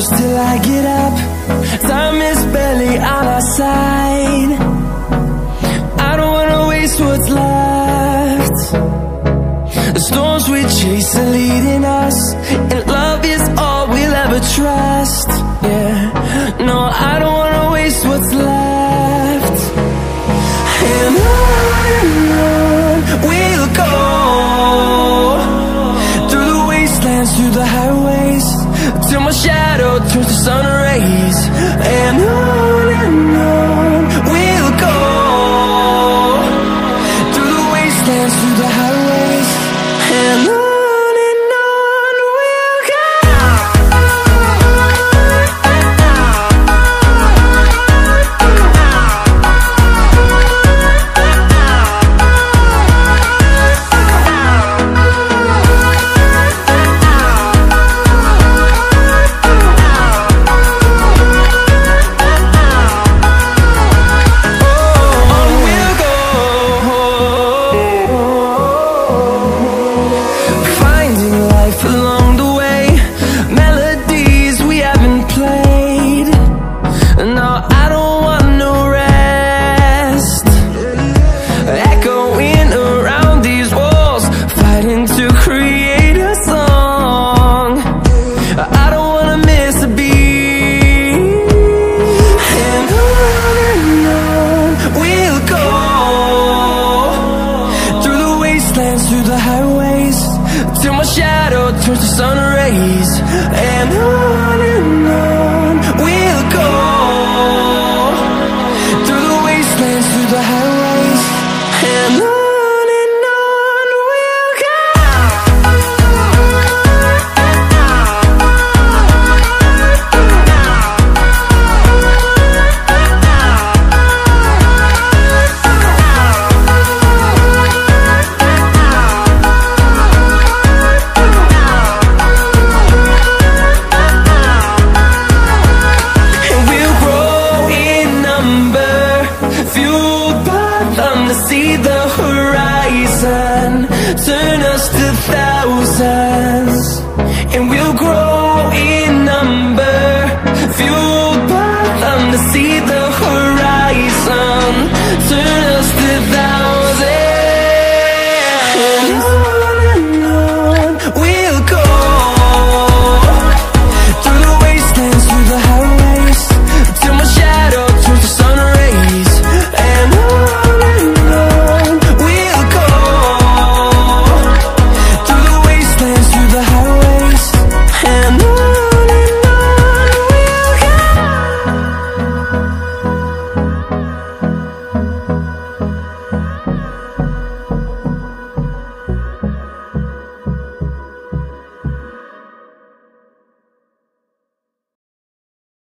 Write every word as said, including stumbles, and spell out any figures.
close till I get up. Time is barely on our side. I don't wanna waste what's left. The storms we chase are leading us, and love is all we'll ever trust. Yeah, no, I don't wanna waste what's left. And on and on we'll go, through the wastelands, through the highways, till my shadow turns to sun rays. And on and on we'll go, through the wastelands, through the highways, and on. Through the highways, till my shadow turns to sun rays. And on and on we'll go, through the wastelands, through the highways, and on. See the horizon, turn us to thousands, and we'll grow in number, fueled by them to see the